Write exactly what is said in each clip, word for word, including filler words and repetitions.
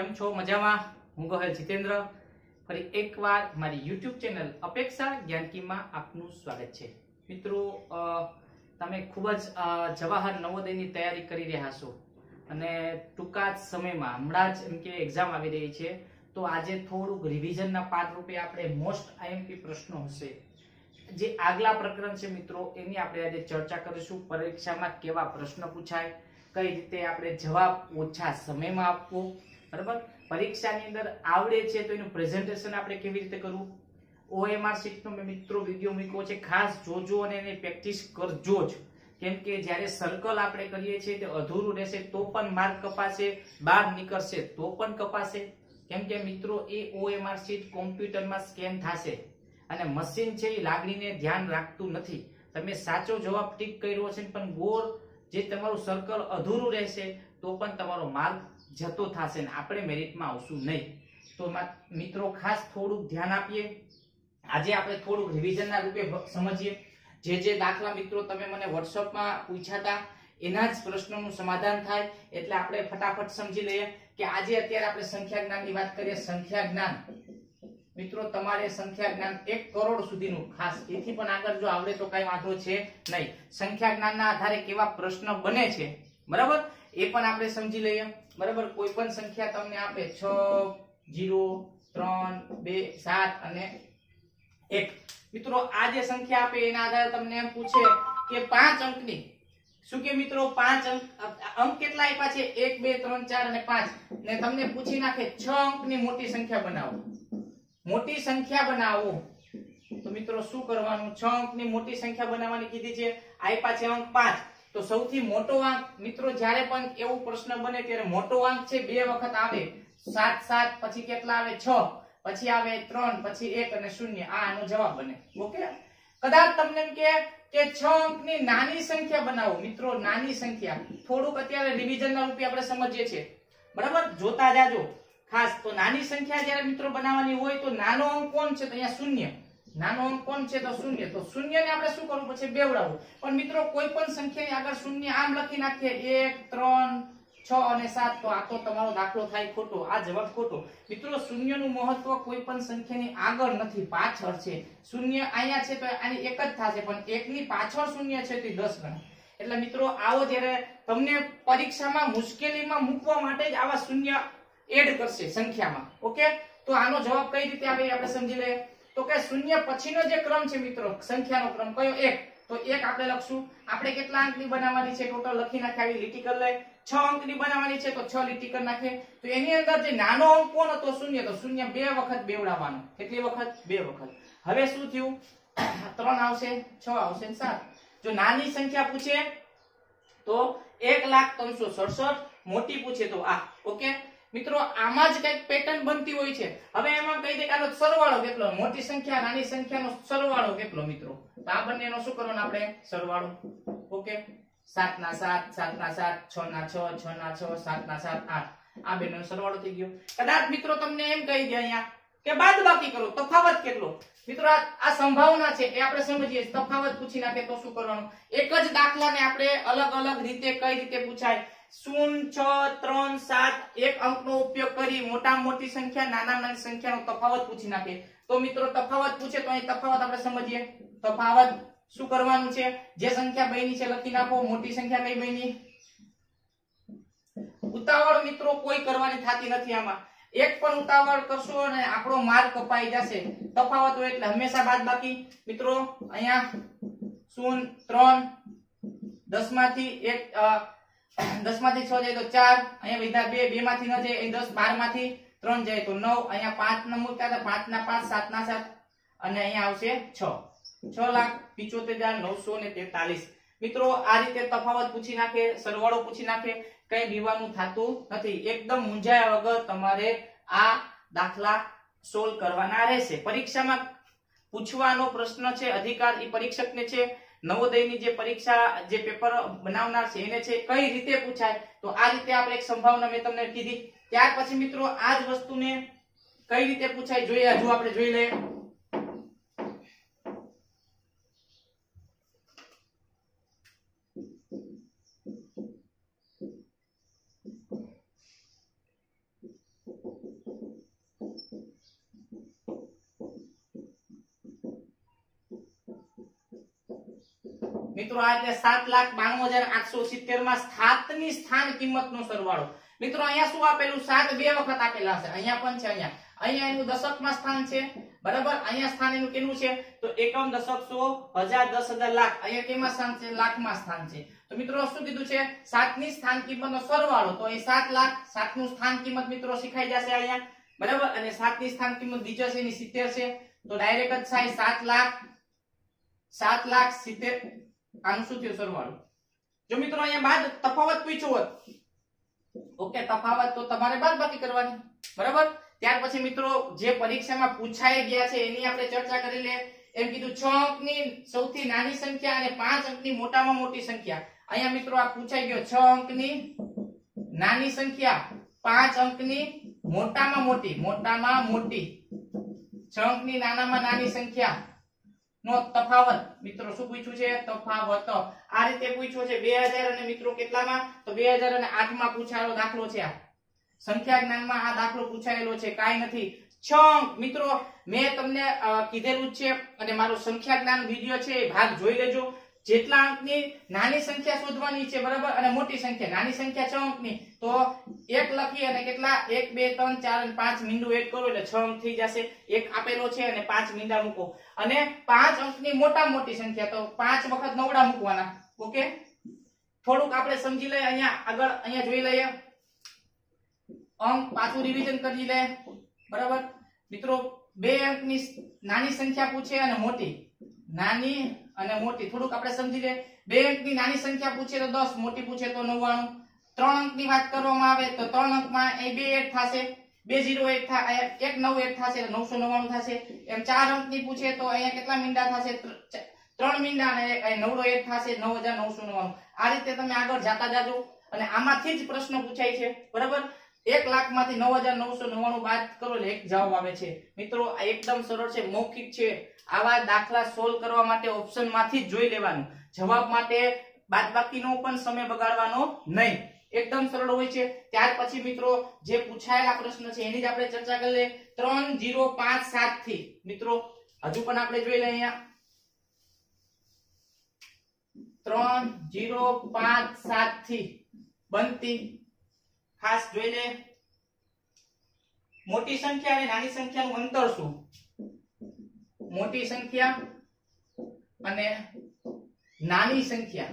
કેમ છો? મજામાં? હું ગોહેલ જીતેન્દ્ર ફરી એકવાર મારી યુટ્યુબ ચેનલ અપેક્ષા જ્ઞાનકીમાં આપનું સ્વાગત છે। મિત્રો, તમે ખૂબ જ જવાહર નવોદયની તૈયારી કરી રહ્યા છો અને ટૂંકા જ સમયમાં હમણાં જ એમ કે એક્ઝામ આવી રહી છે, તો આજે થોડુંક રિવિઝનના પાઠ રૂપે આપણે મોસ્ટ આઈએમપી પ્રશ્નો હશે જે આગલા પ્રકરણ છે મિત્રો, એની આપણે આજે ચર્ચા કરીશું। પરીક્ષામાં કેવા પ્રશ્ન પૂછાય, કઈ રીતે આપણે જવાબ ઓછા સમયમાં આપવો, બરાબર? પરીક્ષાની અંદર આવડે છે તો એનું પ્રેઝન્ટેશન આપણે કેવી રીતે કરવું, ઓએમઆર શીટનો મેં મિત્રો વિડિયો મૂક્યો છે, ખાસ જોજો અને એની પ્રેક્ટિસ કરજો જ, કેમ કે જ્યારે સર્કલ આપણે કરીએ છીએ તે અધૂરું રહેશે તો પણ માર્ક કપાશે, બહાર નીકળશે તો પણ કપાશે, કેમ કે મિત્રો એ ઓએમઆર શીટ કોમ્પ્યુટરમાં સ્કેન થશે અને મશીન છે એ લાગણીને ધ્યાન રાખતું નથી। તમે સાચો જવાબ ટીક કર્યો છે પણ ગોળ જે તમારું સર્કલ અધૂરું રહેશે તો પણ તમારો માર્ક જતો થશે ને આપણે મેરિટમાં આવશું નહીં। તો મિત્રો ખાસ થોડુંક ધ્યાન આપીએ। આજે આપણે થોડુંક રિવિઝનના રૂપે સમજીએ। જે જે દાખલા મિત્રો તમે મને વોટ્સઅપમાં પૂછ્યા હતા એના જ પ્રશ્નોનું સમાધાન થાય એટલે આપણે ફટાફટ સમજી લઈએ કે આજે અત્યારે આપણે સંખ્યા જ્ઞાનની વાત કરીએ। સંખ્યા જ્ઞાન મિત્રો, તમારે સંખ્યા જ્ઞાન એક કરોડ સુધીનું, ખાસ એથી પણ આગળ જો આવડે તો કઈ વાંધો છે નહીં। સંખ્યા જ્ઞાનના આધારે કેવા પ્રશ્ન બને છે, બરાબર, એ પણ આપણે સમજી લઈએ, બરાબર? કોઈ પણ સંખ્યા તમને આપે છ, ઝીરો, ત્રણ, બે, સાત અને એક, મિત્રો આ જે સંખ્યા આપે એના આધારે તમને એમ પૂછે કે પાંચ અંકની, શું કે મિત્રો, પાંચ અંક અંક કેટલા આપ્યા છે? એક, બે, ત્રણ, ચાર અને પાંચ, ને તમને પૂછી નાખે છ અંકની મોટી સંખ્યા બનાવો, મોટી સંખ્યા બનાવો, તો મિત્રો શું કરવાનું? છ અંકની મોટી સંખ્યા બનાવવાની કીધી છે, આપ્યા છે અંક પાંચ, તો સૌથી મોટો અંક મિત્રો જ્યારે પણ એવો પ્રશ્ન બને ત્યારે મોટો અંક છે બે વખત આવે, સાત સાત, પછી કેટલા આવે? છ, પછી આવે ત્રણ, પછી એક અને શૂન્ય, આ આનો જવાબ બને। ઓકે, કદાચ તમને એમ કે કે છ અંકની નાની સંખ્યા બનાવો, મિત્રો નાની સંખ્યા થોડુંક અત્યારે રિવિઝનના રૂપે આપણે સમજીએ છીએ, બરાબર? જોતા જાજો ખાસ। તો નાની સંખ્યા જ્યારે મિત્રો બનાવવાની હોય તો નાનો અંક કોણ છે? તો અહીંયા શૂન્ય, નાનો અંક કોણ છે? તો શૂન્ય, તો શૂન્ય ને આપણે શું કરવું? પછી બેવડાવવું। પણ મિત્રો કોઈ પણ સંખ્યાની આગળ શૂન્ય આમ લખી નાખીએ, એક, ત્રણ, છ અને સાત, તો આ તો તમારો દાખલો થાય ખોટો, આ જવાબ ખોટો। મિત્રો શૂન્યનું મહત્વ કોઈ પણ સંખ્યાની આગળ નથી, પાછળ છે। શૂન્ય અહીંયા છે તો આની એક જ થશે, પણ એકની પાછળ શૂન્ય છે તો દસ ગણા। એટલે મિત્રો આવો જ્યારે તમને પરીક્ષામાં મુશ્કેલીમાં મૂકવા માટે જ આવા શૂન્ય એડ કરશે સંખ્યામાં। ઓકે, તો આનો જવાબ કઈ રીતે આવે આપણે સમજી લઈએ। તો કે શૂન્ય પછીનો જે ક્રમ છે મિત્રો, સંખ્યાનો ક્રમ કયો? એક, તો એક આપણે લખશું। આપણે કેટલા અંકની બનાવવાની છે ટોટલ લખી નાખે, આવી લીટી કરી લે। છ અંકની બનાવવાની છે તો છ લીટી કરી નાખે। તો એની અંદર જે નાનો અંક કોણ હતો? શૂન્ય, તો શૂન્ય બે વખત બેવડાવવાનો। કેટલી વખત? બે વખત। હવે શું થયું? ત્રણ આવશે, છ આવશે, સાત। જો નાની સંખ્યા પૂછે તો એક લાખ ત્રણસો સડસઠ, મોટી પૂછે તો આ। ઓકે મિત્રો, આમાં જ કઈક પેટર્ન બનતી હોય છે। હવે એમાં કહી દે કે આનો સરવાળો કેટલો? મોટી સંખ્યા નાની સંખ્યાનો સરવાળો કેટલો મિત્રો? તો આ બંનેનો શું કરવાનો આપણે? સરવાળો। ઓકે, સાત ના સાત, સાત ના સાત, છ ના છ, છ ના છ, સાત ના સાત, આઠ, આ બેનો સરવાળો થઈ ગયો। કદાચ મિત્રો તમને એમ કહી દે અહીંયા કે બાદબાકી કરો, તફાવત કેટલો? મિત્રો આ સંભાવના છે એ આપણે સમજીએ, તફાવત પૂછી નાખે તો શું કરવાનું? એક જ દાખલાને આપણે અલગ અલગ રીતે કઈ રીતે પૂછાય? શૂન્ય, છ, ત્રણ, સાત, એક અંકનો ઉપયોગ કરી મોટા મોટી સંખ્યા નાના નાની સંખ્યાનો તફાવત પૂછી નાખે। તો મિત્રો તફાવત પૂછે તો અહીં તફાવત આપણે સમજીએ। તફાવત શું કરવાનું છે? જે સંખ્યા બની છે લખી નાખો, મોટી સંખ્યા કઈ બની? ઉતાવળ મિત્રો કોઈ કરવાની થતી નથી આમાં, એક પણ ઉતાવળ કરશો અને આપણો માર્ક કપાઈ જશે। તફાવત હોય એટલે હંમેશા બાદબાકી। મિત્રો અહીંયા શૂન્ય, ત્રણ, દસ માંથી એક, દસ માંથી છ જાય તો ચાર, અહીંયા વિધા બે, બે માંથી ન જાય એ દસ, બાર માંથી ત્રણ જાય તો નવ, અહીંયા પાંચ ના મૂકતા હતા, પાંચ ના પાંચ, સાત ના સાત, અને અહીંયા આવશે છ, છ લાખ પિચોતેર હજાર નવસો ને તેતાલીસ। મિત્રો આ રીતે તફાવત પૂછી નાખે, સરવાળો પૂછી નાખે, કઈ બીવાનું થતું નથી। એકદમ મૂંઝાયા વગર તમારે આ દાખલા સોલ્વ કરવાના રહેશે। પરીક્ષામાં પૂછવાનો પ્રશ્ન છે, અધિકાર એ પરીક્ષકને છે। નવોદયની જે પરીક્ષા જે પેપર બનાવનાર છે એને છે, કઈ રીતે પૂછાય તો આ રીતે આપણે એક સંભાવના મેં તમને કીધી। ત્યાર પછી મિત્રો આ જ વસ્તુને કઈ રીતે પૂછાય જોઈએ, હજુ આપણે જોઈ લઈએ। મિત્રો આ એટલે સાત લાખ બાણું હજાર આઠસો સિત્તેર માં સાતમી સ્થાન કિંમતનો સરવાળો. મિત્રો અહીંયા શું આપેલું? સાત બે વખત આપેલા છે, અહીંયા પણ છે, અહીંયા અહીંયા એનું દશકમાં સ્થાન છે, બરાબર. અહીંયા સ્થાન એનું કેનું છે? તો એકમ, દશક, સો, હજાર, દસ હજાર, લાખ. અહીંયા કેમાં સ્થાન છે? લાખમાં સ્થાન છે. તો મિત્રો શું કીધું છે? સાતની સ્થાન કિંમતનો સરવાળો. તો એ સાત લાખ, સાતનું સ્થાન કિંમત મિત્રો શીખાઈ જશે અહીંયા, બરાબર. અને સાતની સ્થાન કિંમત બીજો છે એની સિત્તેર છે, તો ડાયરેક્ટ જ થાય સાત લાખ સાત લાખ સિત્તેર. આનું શું થયું? સરવાળો. જો મિત્રો અહીંયા બાદ તફાવત પૂછ્યો હોત, ઓકે, તફાવત તો તમારે બાદબાકી કરવાની, બરાબર. ત્યાર પછી મિત્રો જે પરીક્ષામાં પૂછાઈ ગયા છે એની આપણે ચર્ચા કરી લે. એમ કીધું છ અંકની સૌથી નાની સંખ્યા અને પાંચ અંકની મોટામાં મોટી સંખ્યા. અહીંયા મિત્રો આ પૂછાઈ ગયો, છ અંકની નાની સંખ્યા, પાંચ અંકની મોટામાં મોટી મોટામાં મોટી છ અંકની નાનામાં નાની સંખ્યા નો તફાવત. મિત્રો શું પૂછ્યું છે? તફાવત. આ રીતે પૂછ્યું છે બે હજાર અને મિત્રો કેટલામાં? તો બે હજાર આઠ માં પૂછાયેલો દાખલો છે. આ સંખ્યા જ્ઞાનમાં આ દાખલો પૂછાયેલો છે, કાઈ નથી. છ અંક મિત્રો મેં તમને કીધેલું છે, અને મારો સંખ્યા જ્ઞાન વિડિયો છે એ ભાગ જોઈ લેજો. જેટલા અંકની નાની સંખ્યા શોધવાની છે, બરાબર, અને મોટી સંખ્યા. નાની સંખ્યા છ અંકની, તો એક લખી અને કેટલા? એક બે ત્રણ ચાર અને પાંચ મીંડું એડ કરો એટલે છ અંક થઈ જશે. એક આપેલો છે અને પાંચ મીંડા મૂકો. અને પાંચ અંકની મોટા મોટી સંખ્યા, તો પાંચ વખત નવડા મૂકવાના. ઓકે, થોડુંક આપણે સમજી લઈએ. અહીંયા આગળ અહીંયા જોઈ લઈએ અંક, પાછું રિવિઝન કરી લે, બરાબર. મિત્રો બે અંકની નાની સંખ્યા પૂછે અને મોટી, નાની અને મોટી, થોડુંક આપણે સમજી લે. બે અંકની નાની સંખ્યા પૂછે તો દસ, મોટી પૂછે તો નવ્વાણું. ત્રણ અંકની વાત કરવામાં આવે તો ત્રણ અંકમાં અહીં બે એડ થશે, બે ઝીરો એડ થાય, એક નવ એડ થશે એટલે નવસો નવ્વાણું થશે. એમ ચાર અંકની પૂછે તો અહીંયા કેટલા મીંડા થશે? ત્રણ મીંડા અને નવડો એડ થશે, નવ હજાર નવસો નવ્વાણું. આ રીતે તમે આગળ જાતા જાજો અને આમાંથી જ પ્રશ્ન પૂછાય છે, બરાબર. એક લાખ માંથી નવ હજાર નવસો નવ્વાણું બાદ કરો એટલે એક જવાબ આવે છે. મિત્રો આ એકદમ સરળ છે, મૌખિક છે. આવા દાખલા સોલ્વ કરવા માટે ઓપ્શન માંથી જ જોઈ લેવાનું. જવાબ માટે બાદબાકીનો પણ સમય બગાડવાનો નહીં. એકદમ સરળ હોય છે. ત્યાર પછી મિત્રો જે પૂછાયેલા પ્રશ્ન છે એની જ આપણે ચર્ચા કરી લઈએ. ત્રણ ઝીરો પાંચ સાત થી મિત્રો હજુ પણ આપણે જોઈ લઈએ. અહીંયા ત્રણ ઝીરો પાંચ સાત થી બનતી ખાસ જોઈ લે. મોટી સંખ્યા અને નાની સંખ્યાનું અંતર શું? મોટી સંખ્યા અને નાની સંખ્યા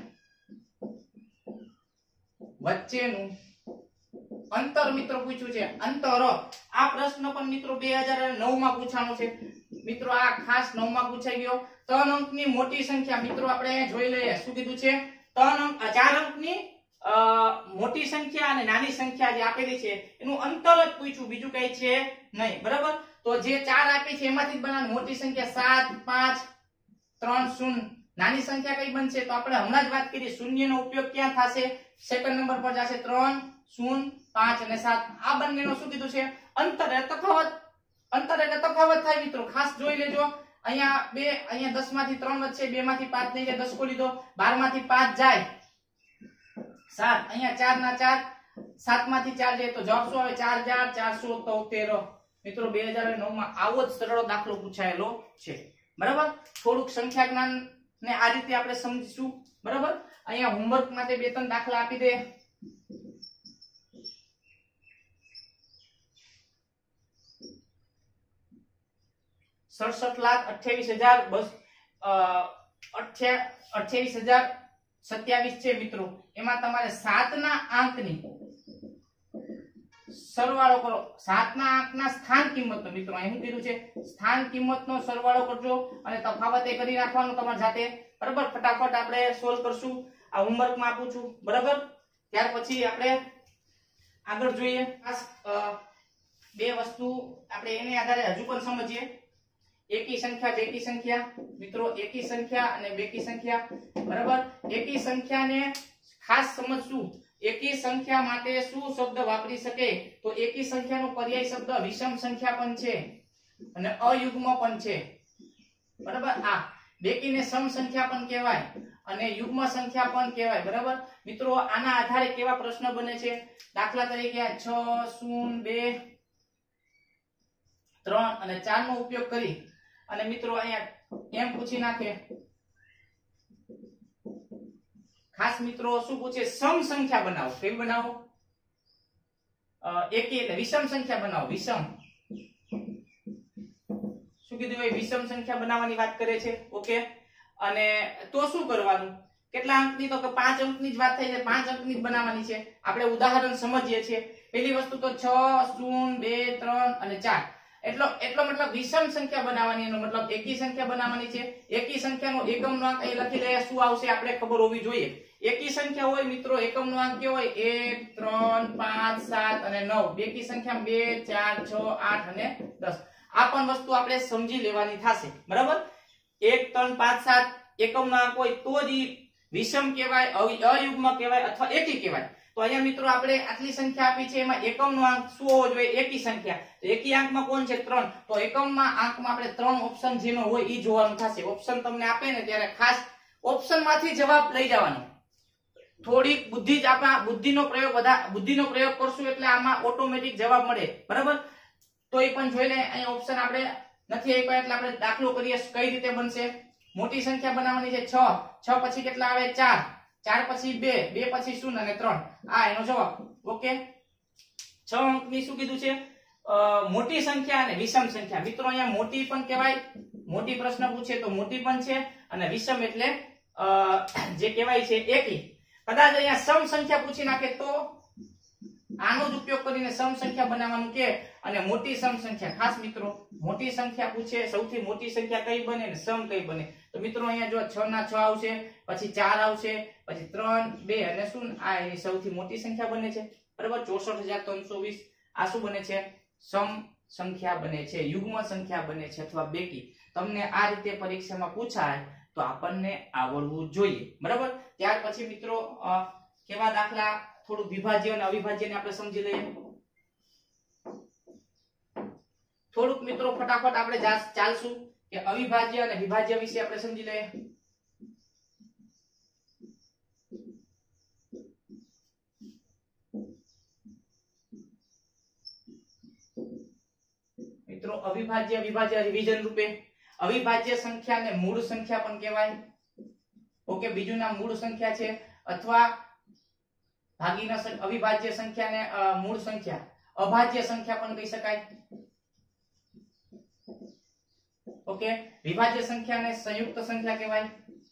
વચ્ચેનું અંતર મિત્રો પૂછ્યું છે. અંતર આ પ્રશ્ન પણ મિત્રો બે હજાર નવ માં પૂછાનો છે. મિત્રો આ ખાસ નવ માં પૂછાઈ ગયો. ત્રણ અંકની મોટી સંખ્યા મિત્રો આપણે જોઈ લઈએ. શું કીધું છે? ત્રણ અંક ચાર અંકની મોટી સંખ્યા અને નાની સંખ્યા જે આપેલી છે એનું અંતર જ પૂછ્યું, બીજું કઈ છે નહીં, બરાબર. તો જે ચાર આપી છે એમાંથી જ બનાવવાની. મોટી સંખ્યા સાત, પાંચ, ત્રણ, શૂન્ય. નાની સંખ્યા કઈ બનશે? તો આપણે હમણાં જ વાત કરી, શૂન્ય નો ઉપયોગ ક્યાં થશે? સેકન્ડ નંબર પર જશે. ત્રણ, શૂન્ય, પાંચ અને સાત. આ બંનેનો શું કીધું છે? અંતર એટલે તફાવત. અંતર એટલે તફાવત થાય મિત્રો, ખાસ જોઈ લેજો. અહીંયા બે, અહીંયા દસ માંથી ત્રણ વધશે, બે માંથી પાંચ નહીં જાય, દસ ખોલી દો. બાર માંથી પાંચ જાય સાત, અહીંયા ચાર ના ચાર, સાત માંથી ચાર જાય તો જવાબ શું આવે? ચાર હજાર ચારસો તોતેર. મિત્રો બે હજાર નવ માં આવો જ સરળ દાખલો પૂછાયેલો છે, બરાબર. થોડુંક સંખ્યા જ્ઞાન ને આ રીતે આપણે સમજીશું, બરાબર. અહીંયા હોમવર્ક માટે બે ત્રણ દાખલા આપી દે. સડસઠ લાખ અઠ્યાવીસ હજાર બસ અઠ્યાવીસ હજાર સત્યાવીસ છે મિત્રો. એમાં તમારે સાત ના આંકની સરવાળો કરો. સાત ના આંકના સ્થાન કિંમતનો મિત્રો અહીં શું કીધું છે? સ્થાન કિંમતનો સરવાળો કરજો અને તફાવત એ કરી નાખવાનો તમારે જાતે, બરાબર. ફટાફટ આપણે સોલ્વ કરશું. આ હોમવર્ક માં આપું છું, બરાબર. ત્યાર પછી આપણે આગળ જોઈએ. ખાસ બે વસ્તુ આપણે એને આધારે હજુ પણ સમજીએ. એકી સંખ્યા, બેકી સંખ્યા. મિત્રો એકી સંખ્યા અને બેકી સંખ્યા, બરાબર. એકી સંખ્યાને ખાસ સમજશું. એકી સંખ્યા માટે શું શબ્દ વાપરી શકે? તો એકી સંખ્યાનો પર્યાય શબ્દ વિષમ સંખ્યા પણ છે અને અયુગ્મ પણ છે, બરાબર. આ બેકીને સમ સંખ્યા પણ કહેવાય અને યુગ્મ સંખ્યા પણ કહેવાય, બરાબર. મિત્રો આના આધારે કેવા પ્રશ્ન બને છે? દાખલા તરીકે છ, શૂન્ય, બે, ત્રણ અને ચાર નો ઉપયોગ કરી અને મિત્રો અહીંયા એમ પૂછી નાખે ખાસ મિત્રો શું પૂછે, સમ સંખ્યા બનાવો. કેમ બનાવો? એકી એટલે વિષમ સંખ્યા બનાવો. વિષમ શું કીધું ભાઈ? વિષમ સંખ્યા બનાવવાની વાત કરે છે. ઓકે, અને તો શું કરવાનું? કેટલા અંકની? તો કે પાંચ અંકની જ વાત થઈ છે. પાંચ અંકની જ બનાવવાની છે. આપણે ઉદાહરણ સમજીએ છીએ. પહેલી વસ્તુ તો છ, શૂન્ય, બે, ત્રણ અને ચાર. એટલો એટલો મતલબ વિષમ સંખ્યા બનાવવાની, એનો મતલબ એકી સંખ્યા બનાવવાની છે. એકી સંખ્યાનો એકમનો અંક અહીં લખી દઈએ. શું આવશે આપણે ખબર હોવી જોઈએ. એકી સંખ્યા હોય મિત્રો, એકમનો અંક કેવો હોય? એક, ત્રણ, પાંચ, સાત અને નવ. બેકી સંખ્યા બે, ચાર, છ, આઠ અને દસ. આ પણ વસ્તુ આપણે સમજી લેવાની થશે. બરાબર? એક, ત્રણ, પાંચ, સાત એકમનો અંક હોય તો જ વિષમ કહેવાય, અયુગ્મ કહેવાય અથવા એકી કહેવાય. તો અહીંયા મિત્રો આપણે આટલી સંખ્યા આપી છે, એમાં એકમનો અંક શું હોવો જોઈએ? એકી સંખ્યા. તો એકી અંકમાં કોણ છે? ત્રણ. તો એકમમાં અંકમાં આપણે ત્રણ ઓપ્શન જેનો હોય એ જોવાનું થશે. ઓપ્શન તમને આપે ને ત્યારે ખાસ ઓપ્શનમાંથી જવાબ લઈ જવાનો. થોડીક બુદ્ધિ જ આપણા બુદ્ધિનો પ્રયોગ વધા બુદ્ધિનો પ્રયોગ કરશું એટલે આમાં ઓટોમેટિક જવાબ મળે. બરાબર? તો એ પણ જોઈ લે. અહીંયા ઓપ્શન આપણે નથી આપ્યા એટલે આપણે દાખલો કરીએ. કઈ રીતે બનશે? મોટી સંખ્યા બનાવવાની છે છ. છ પછી કેટલા આવે? ચાર. ચાર પછી બે, બે પછી શૂન્ય અને ત્રણ. આ એનો જવાબ. ઓકે, છ અંકની શું કીધું છે? મોટી સંખ્યા અને વિષમ સંખ્યા. મિત્રો અહીંયા મોટી પણ કહેવાય, મોટી પ્રશ્ન પૂછે તો મોટી પણ છે, અને વિષમ એટલે જે કહેવાય છે એકી. કદાચ અહીંયા સમ સંખ્યા પૂછી નાખે તો આનો જ ઉપયોગ કરીને સમ સંખ્યા બનાવવાનું કે, અને મોટી સમ સંખ્યા. ખાસ મિત્રો મોટી સંખ્યા પૂછે, સૌથી મોટી સંખ્યા કઈ બને ને સમ કઈ બને? તો મિત્રો અહીંયા જો છ ના છ આવશે, પછી ચાર આવશે, પછી ત્રણ, બે અને શૂન્ય. આ એની સૌથી મોટી સંખ્યા બને છે. બરાબર? ચોસઠ હજાર ત્રણસો વીસ. આ શું બને છે? સમ સંખ્યા બને છે, યુગ્મ સંખ્યા બને છે અથવા બેકી. તમને આ રીતે પરીક્ષામાં પૂછાય તો આપણને આવડવું જોઈએ. બરાબર? ત્યાર પછી મિત્રો કેવા દાખલા, થોડું વિભાજ્ય અને અવિભાજ્યને આપણે સમજી લઈએ. થોડુંક મિત્રો ફટાફટ આપણે ચાલશું કે અવિભાજ્ય અને વિભાજ્ય વિશે આપણે સમજી લઈએ. મિત્રો અવિભાજ્ય વિભાજ્ય રિવિઝન રૂપે અવિભાજ્ય સંખ્યાને મૂળ સંખ્યા પણ કહેવાય. ઓકે, બીજું નામ મૂળ સંખ્યા છે, અથવા ભાગીના અવિભાજ્ય સંખ્યાને મૂળ સંખ્યા, અભાજ્ય સંખ્યા પણ કહી શકાય. ઓકે, વિભાજ્ય સંખ્યાને સંયુક્ત સંખ્યા કહેવાય,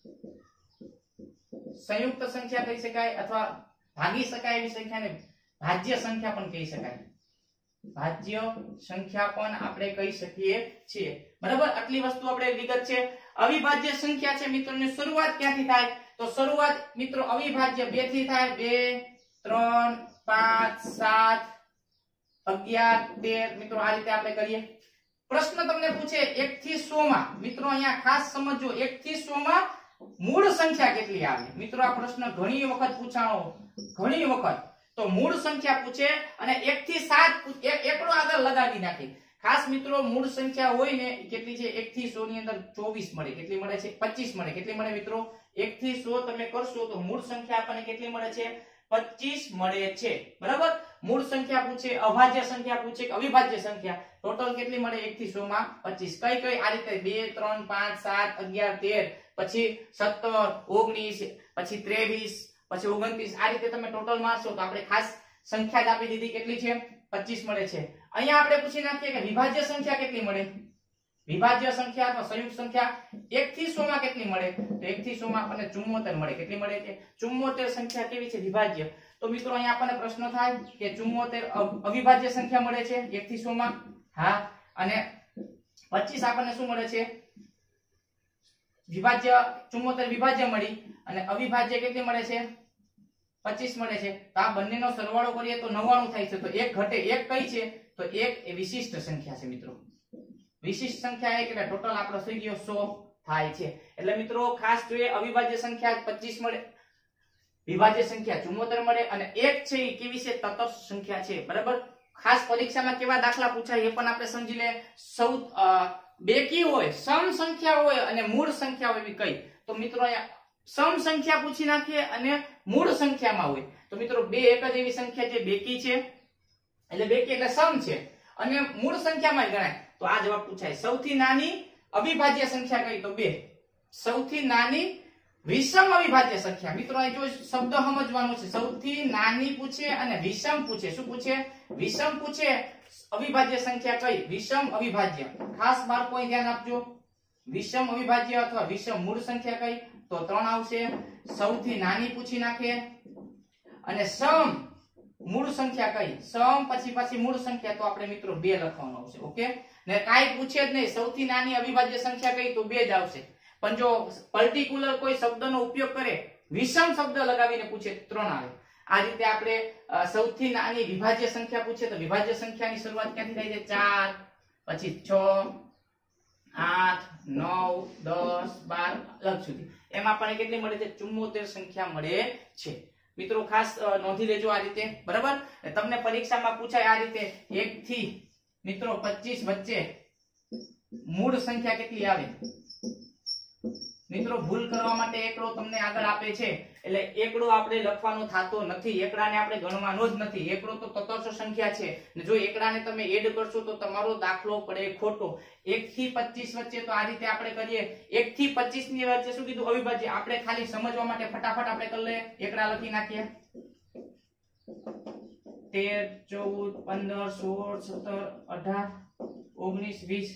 સંયુક્ત સંખ્યા કહી શકાય, અથવા ભાગી શકાય એવી સંખ્યાને ભાજ્ય સંખ્યા પણ કહી શકાય. ભાજ્ય સંખ્યા પણ આપણે કહી શકીએ છીએ. બરાબર? આટલી વસ્તુ આપણે વિગત છે. અવિભાજ્ય સંખ્યા છે મિત્રોની શરૂઆત ક્યાંથી થાય? તો શરૂઆત મિત્રો અવિભાજ્ય બે થી થાય. બે, ત્રણ, પાંચ, સાત, અગિયાર, તેર. મિત્રો આ રીતે આપણે કરીએ. પ્રશ્ન તમને પૂછે એક થી સો માં. મિત્રો અહીંયા ખાસ સમજો, એક થી સો માં મૂળ સંખ્યા કેટલી આવે? મિત્રો આ પ્રશ્ન ઘણી વખત પૂછાણો, ઘણી વખત. તો મૂળ સંખ્યા પૂછે અને એક થી સાત એકડો આગળ લગાવી નાખે. ખાસ મિત્રો મૂળ સંખ્યા હોય ને કેટલી છે? એક થી સો ની અંદર ચોવીસ મળે. કેટલી મળે છે? પચીસ મળે. કેટલી મળે મિત્રો? એક થી સો તમે કરશો તો મૂળ સંખ્યા આપણને કેટલી મળે છે? પચીસ મળે છે. બરાબર? મૂળ સંખ્યા પૂછે, અભાજ્ય સંખ્યા પૂછે કે અવિભાજ્ય સંખ્યા, ટોટલ કેટલી મળે? એક થી સો માં પચીસ. કઈ કઈ? આ રીતે બે, ત્રણ, પાંચ, સાત, અગિયાર, તેર, પછી સત્તર, ઓગણીસ, પછી ત્રેવીસ, પછી ઓગણત્રીસ. આ રીતે તમે ટોટલ મારશો તો આપણે ખાસ સંખ્યા જ આપી દીધી. કેટલી છે? પચીસ મળે છે. અહીંયા આપણે પૂછી નાખીએ કે વિભાજ્ય સંખ્યા કેટલી મળે? વિભાજ્ય સંખ્યા અથવા સંયુક્ત સંખ્યા એક થી સો માં કેટલી મળે? તો એક થી સો માં આપણને ચુમ્મોતેર મળે. કેટલી મળે છે? ચુમ્મોતેર સંખ્યા કેવી છે? વિભાજ્ય. તો મિત્રો અહીંયા આપણને પ્રશ્ન થાય કે ચુમ્મોતેર અવિભાજ્ય સંખ્યા મળે છે એક થી સો માં? હા. અને પચીસ આપણને શું મળે છે? વિભાજ્ય. ચુમ્મોતેર વિભાજ્ય મળી અને અવિભાજ્ય કેટલી મળે છે? પચીસ મળે છે. તો આ બંનેનો સરવાળો કરીએ તો નવ્વાણું થાય છે. તો એક ઘટે. એક કઈ છે? તો એક એ વિશિષ્ટ સંખ્યા છે મિત્રો. વિશિષ્ટ સંખ્યા એક એટલે ટોટલ આપણો થઈ ગયો સો થાય છે. એટલે મિત્રો ખાસ જોઈએ, અવિભાજ્ય સંખ્યા પચીસ મળે, વિભાજ્ય સંખ્યા ચુમ્મોતેર મળે, અને એક છે એ કેવી છે? તટસ્થ સંખ્યા છે. બરાબર? ખાસ પરીક્ષામાં કેવા દાખલા પૂછાય એ પણ આપણે સમજી લે. સૌ બેકી હોય, સમ સંખ્યા હોય અને મૂળ સંખ્યા હોય એવી કઈ? તો મિત્રો અહીંયા સમ સંખ્યા પૂછી નાખીએ અને મૂળ સંખ્યામાં હોય તો મિત્રો બે એક જ એવી સંખ્યા જે બેકી છે, એટલે બેકી એટલે સમ છે, અને મૂળ સંખ્યામાં ગણાય. તો આ જવાબ પૂછાય. સૌથી નાની અવિભાજ્ય સંખ્યા કઈ? તો બે. સૌથી નાની વિષમ અવિભાજ્ય સંખ્યા મિત્રો અહીં જો શબ્દ સમજવાનો છે, સૌથી નાની પૂછે અને વિષમ પૂછે. શું પૂછે? વિષમ પૂછે. અવિભાજ્ય સંખ્યા કઈ? વિષમ અવિભાજ્ય. ખાસ બાળકો અહીં ધ્યાન આપજો. વિષમ અવિભાજ્ય અથવા વિષમ મૂળ સંખ્યા કઈ? તો ત્રણ આવશે. સૌથી નાની પૂછી નાખે. અને સમ મૂળ સંખ્યા કઈ? સમ પછી પછી મૂળ સંખ્યા તો આપણે મિત્રો બે લખવાનું આવશે. ઓકે, ને કાઈ પૂછે જ નહીં. સૌથી નાની અવિભાજ્ય સંખ્યા કઈ? તો બે જ આવશે. પણ જો પર્ટિક્યુલર કોઈ શબ્દનો ઉપયોગ કરે, વિષમ શબ્દ લગાવીને પૂછે, ત્રણ આવે. આ રીતે આપણે સૌથી નાની વિભાજ્ય સંખ્યા પૂછે તો વિભાજ્ય સંખ્યાની શરૂઆત ક્યાંથી થાય છે? ચાર, પછી છ, આઠ, નવ, દસ, બાર અલગ સુધી. એમાં પણ કેટલી મળે છે? ચુમ્મોતેર સંખ્યા મળે છે. મિત્રો ખાસ નોંધી લેજો આ રીતે, બરાબર? તમને પરીક્ષામાં પૂછાય આ રીતે એક થી મિત્રો પચીસ વચ્ચે મૂળ સંખ્યા કેટલી આવે? મિત્રો ભૂલ કરવા માટે એકડો તમને આગળ આપે છે, એટલે એકડો આપણે લખવાનો થતો નથી. એકડાને આપણે ગણવાનો જ નથી. એકડો તો તત્સમ સંખ્યા છે, ને જો એકડાને તમે એડ કરશો તો તમારો દાખલો પડે ખોટો. એક થી પચીસ વચ્ચે તો આ રીતે આપણે કરીએ. એક થી પચીસ ની વચ્ચે શું કીધું? અવિભાજ્ય. આપણે ખાલી સમજવા માટે ફટાફટ આપણે કરી લઈએ. એકડા લખી નાખીએ. તેર, ચૌદ, પંદર, સોળ, સત્તર, અઢાર, ઓગણીસ, વીસ,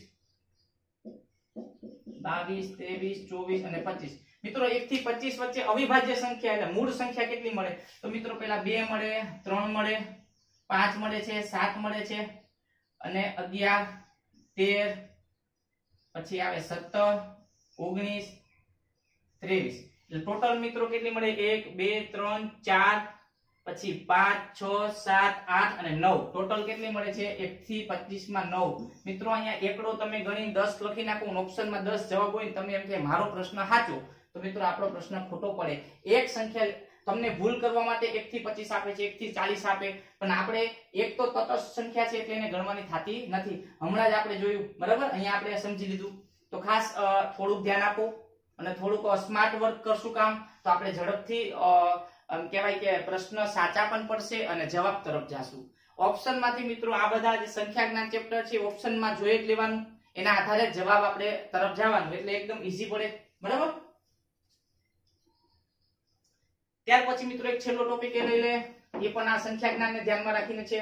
બાવીસ, ત્રેવીસ, ચોવીસ અને પચીસ. મિત્રો એક થી પચીસ વચ્ચે અવિભાજ્ય સંખ્યા એટલે મૂળ સંખ્યા કેટલી મળે? તો મિત્રો પેલા બે મળે, ત્રણ મળે, પાંચ મળે છે, સાત મળે છે અને અગિયાર, તેર, પછી આવે સત્તર, ઓગણીસ, ત્રેવીસ. એટલે ટોટલ મિત્રો કેટલી મળે? એક, બે, ત્રણ, ચાર, પછી પાંચ, છ, સાત, આઠ અને નવ. ટોટલ કેટલી મળે છે? એક થી પચીસ માં નવ. મિત્રો અહીંયા એકડો તમે ગણી દસ લખી નાખો, ઓપ્શનમાં દસ જવાબ હોય, તમે એમ કે મારો પ્રશ્ન સાચો, તો મિત્રો આપણો પ્રશ્ન ખોટો પડે. એક સંખ્યા તમને ભૂલ કરવા માટે એક થી પચીસ આપે છે, એક થી ચાલીસ આપે, પણ આપણે એક તો તટસ્થ સંખ્યા છે એટલે એને ગણવાની થતી નથી. હમણાં જ આપણે જોયું, બરાબર? અહીંયા આપણે સમજી લીધું. તો ખાસ થોડુંક ધ્યાન આપો અને થોડુંક સ્માર્ટ વર્ક કરશું કામ, તો આપણે ઝડપથી આમ કહેવાય કે પ્રશ્ન સાચા પણ પડશે અને જવાબ તરફ જાશું. ઓપ્શન માંથી મિત્રો આ બધા જે સંખ્યા જ્ઞાન ચેપ્ટર છે ઓપ્શનમાં જોઈ જ લેવાનું, એના આધારે જવાબ આપણે તરફ જવાનું, એટલે એકદમ ઈઝી પડે, બરાબર? ત્યાર પછી મિત્રો એક છેલ્લો ટોપિક એ લઈ લે, એ પણ આ સંખ્યા જ્ઞાનને ધ્યાનમાં રાખીને છે.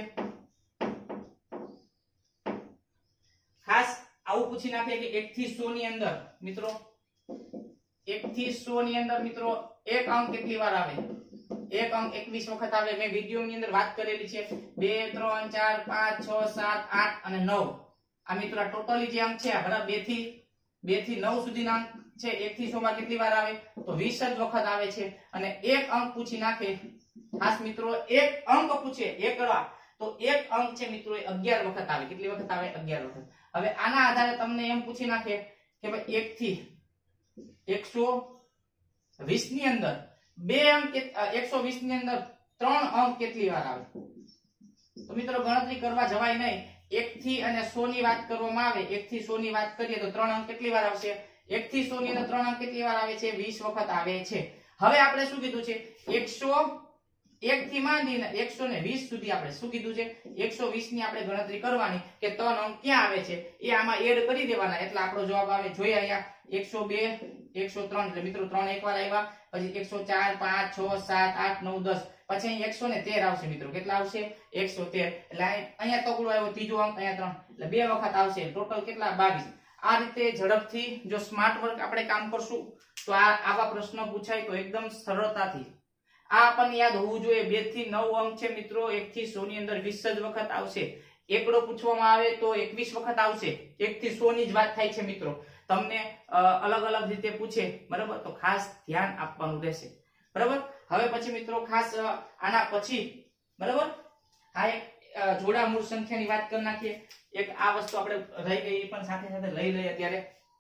ખાસ આવું પૂછી નાખે કે એક થી સો ની અંદર મિત્રો એક થી સો ની અંદર મિત્રો એક અંક કેટલી વાર આવે? એક અંક એકવીસ વખત આવે. મેં વિડિયો ની અંદર વાત કરેલી છે. બે, ત્રણ, ચાર, પાંચ, છ, સાત, આઠ અને નવ. આ મિત્રો આ ટોટલી જે અંક છે બરાબર બે થી બે થી નવ સુધીના અંક છે. એક થી સો માં કેટલી વાર આવે? તો વીસ જ વખત આવે છે. અને એક અંક પૂછી નાખે, ખાસ મિત્રો એક અંક પૂછે એકડા, તો એક અંક છે મિત્રો એ અગિયાર વખત આવે. કેટલી વખત આવે? અગિયાર વખત. હવે આના આધારે તમને એમ પૂછી નાખે કે ભાઈ એક થી એકસો વીસ ની અંદર બે અંક, એકસો વીસ ની અંદર ત્રણ અંક કેટલી વાર આવે? તો મિત્રો ગણતરી કરવા જવાય નહીં. એક થી અને સો ની વાત કરવામાં આવે, એક થી સો ની વાત કરીએ તો ત્રણ અંક કેટલી વાર આવશે? એક થી સો ની અંદર ત્રણ અંક કેટલી વાર આવે છે? વીસ વખત આવે છે. હવે આપણે શું કીધું છે? એકસો એક થી માંડીને એકસો વીસ સુધી આપણે શું કીધું છે? એકસો વીસ ની આપણે ગણતરી કરવાની કે ત્રણ અંક ક્યાં આવે છે એ આમાં એડ કરી દેવાના, એટલે આપણો જવાબ આવે. જોઈએ અહીંયા એકસો બે, એકસો ત્રણ, એટલે મિત્રો ત્રણ એકવાર આવ્યા, પછી એકસો ચાર, પાંચ, છ, સાત, આઠ, નવ, દસ, પછી અહીં એકસો તેર આવશે મિત્રો. કેટલા આવશે? એકસો તેર. એટલે અહીંયા તગડો આવ્યો, ત્રીજો અંક અહીંયા ત્રણ, એટલે બે વખત આવશે. ટોટલ કેટલા? બાવીસ. આ રીતે ઝડપથી જો સ્માર્ટ વર્ક આપણે કામ કરશું તો આ આવા પ્રશ્નો પૂછાય તો એકદમ સરળતાથી. આ આપણને યાદ હોવું જોઈએ. બે થી નવ અંક છે મિત્રો, એક થી સો ની અંદર વીસ જ વખત આવશે. એકડો પૂછવામાં આવે તો એકવીસ વખત આવશે. એક થી સો ની જ વાત થાય છે મિત્રો. તમને અલગ અલગ રીતે પૂછે, બરાબર? તો ખાસ ધ્યાન આપવાનું રહેશે, બરાબર? હવે પછી મિત્રો ખાસ આના પછી, બરાબર, આ એક જોડા મૂળ સંખ્યાની વાત કરી નાખીએ. એક આ વસ્તુ આપણે રહી ગઈ એ પણ સાથે સાથે લઈ લઈએ અત્યારે.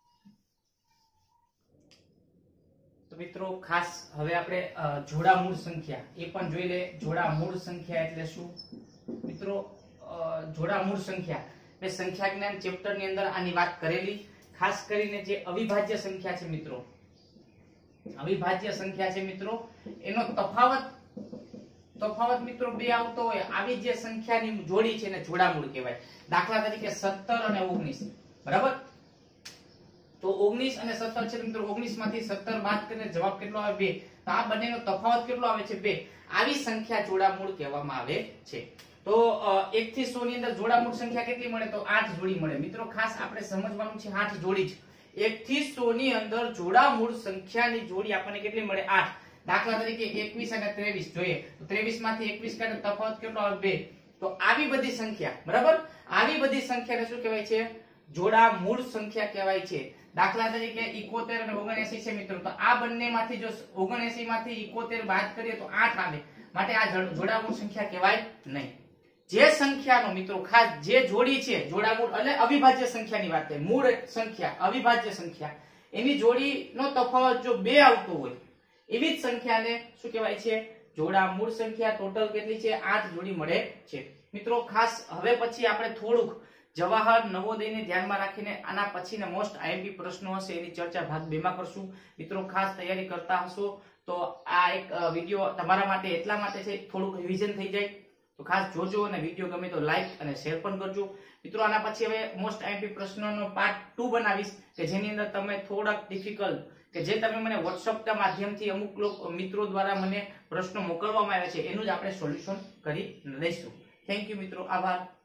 તો મિત્રો ખાસ હવે આપણે જોડા મૂળ સંખ્યા એ પણ જોઈ લે. જોડા મૂળ સંખ્યા એટલે શું મિત્રો? જોડા મૂળ સંખ્યા એટલે સંખ્યા જ્ઞાન ચેપ્ટર ની અંદર આની વાત કરેલી. ખાસ કરીને જે અવિભાજ્ય સંખ્યા છે મિત્રો, અવિભાજ્ય સંખ્યા છે મિત્રો, એનો તફાવત તફાવત મિત્રો બે આવતો હોય, આવી જે સંખ્યાની જોડી છે એને જોડામૂળ કહેવાય. દાખલા તરીકે સત્તર અને ઓગણીસ, બરાબર? તો ઓગણીસ અને સત્તર છે મિત્રો, ઓગણીસ માંથી સત્તર બાદ કરીને જવાબ કેટલો આવે? બે. તો આ બંનેનો તફાવત કેટલો આવે છે? બે. આવી સંખ્યા જોડામૂળ કહેવામાં આવે છે. તો એક થી સો ની અંદર જોડામૂળ સંખ્યા કેટલી મળે? તો આઠ જોડી મળે. મિત્રો ખાસ આપણે સમજવાનું છે આઠ જોડી જ. એક થી સો ની અંદર જોડામૂળ સંખ્યાની જોડી આપણને કેટલી મળે? આઠ. દાખલા તરીકે એકવીસ અને ત્રેવીસ જોઈએ તો ત્રેવીસ માંથી એકવીસ કાઢે તફાવત કેટલો આવે? બે. તો આવી બધી સંખ્યા, બરાબર, આવી બધી સંખ્યાને શું કહેવાય છે? જોડામૂળ સંખ્યા કહેવાય છે. દાખલા તરીકે એકોતેર અને ઓગણએંસી છે મિત્રો, તો આ બંનેમાંથી જો ઓગણએંસી માંથી એકોતેર બાદ કરીએ તો આઠ આવે, માટે આ જોડામૂળ સંખ્યા કહેવાય નહીં. જે સંખ્યાનો મિત્રો ખાસ જે જોડી છે જોડામૂળ એટલે અવિભાજ્ય સંખ્યાની વાત છે, મૂળ સંખ્યા અવિભાજ્ય સંખ્યા, એની જોડીનો તફાવત જો બે આવતો હોય એવી જ સંખ્યાને શું કહેવાય છે? જોડામૂળ સંખ્યા. ટોટલ કેટલી છે? આઠ જોડી મળે છે. મિત્રો ખાસ હવે પછી આપણે થોડુંક જવાહર નવોદયને ધ્યાનમાં રાખીને આના પછીના મોસ્ટ આઈએમપી પ્રશ્નો હશે એની ચર્ચા ભાગ બે માં કરશું. મિત્રો ખાસ તૈયારી કરતા હશો તો આ એક વિડીયો તમારા માટે એટલા માટે છે થોડુંક રિવિઝન થઈ જાય, તો ખાસ જોજો અને વિડીયો ગમે તો લાઈક અને શેર પણ કરજો. મિત્રો આના પછી હવે મોસ્ટ આઈએમપી પ્રશ્નોનો પાર્ટ ટુ બનાવીશ કે જેની અંદર તમે થોડાક ડિફિકલ્ટ કે જે તમે મને વોટ્સઅપ ના માધ્યમથી અમુક લોકો મિત્રો દ્વારા મને પ્રશ્નો મોકલવામાં આવ્યા છે એનું જ આપણે સોલ્યુશન કરી દઈશું. થેન્ક યુ મિત્રો, આભાર.